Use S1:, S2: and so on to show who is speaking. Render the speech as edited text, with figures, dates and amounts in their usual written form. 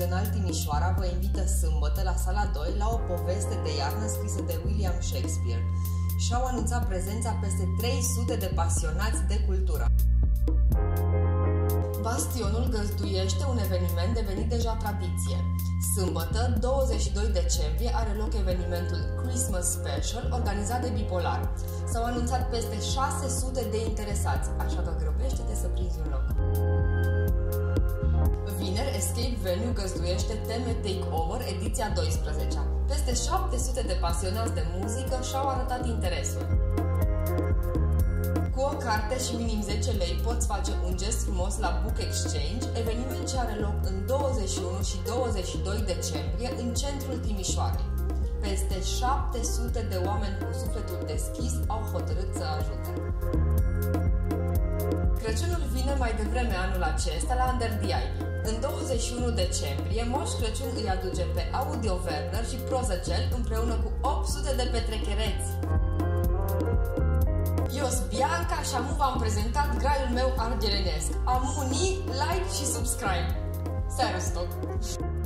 S1: Național Timișoara vă invită sâmbătă la sala 2 la o poveste de iarnă scrisă de William Shakespeare și-au anunțat prezența peste 300 de pasionați de cultură. Bastionul găzduiește un eveniment devenit deja tradiție. Sâmbătă, 22 decembrie, are loc evenimentul Christmas Special, organizat de Bipolar. S-au anunțat peste 600 de interesați, așa că grăbește-te să prinzi un loc. Vineri, Escape Venue găzduiește Teme Takeover, ediția 12-a. Peste 700 de pasionați de muzică și-au arătat interesul. Cu o carte și minim 10 lei poți face un gest frumos la Book Exchange, eveniment ce are loc în 21 și 22 decembrie în centrul Timișoarei. Peste 700 de oameni cu sufletul deschis au hotărât să ajute. Crăciunul vine mai devreme anul acesta la Underdiai. În 21 decembrie, Moș Crăciun îi aduce pe Audio Werner și Prozăcel împreună cu 800 de petrechereți. Eu sunt Bianca și amu v-am prezentat graiul meu argelenesc. Amuni, like și subscribe. Servus tot!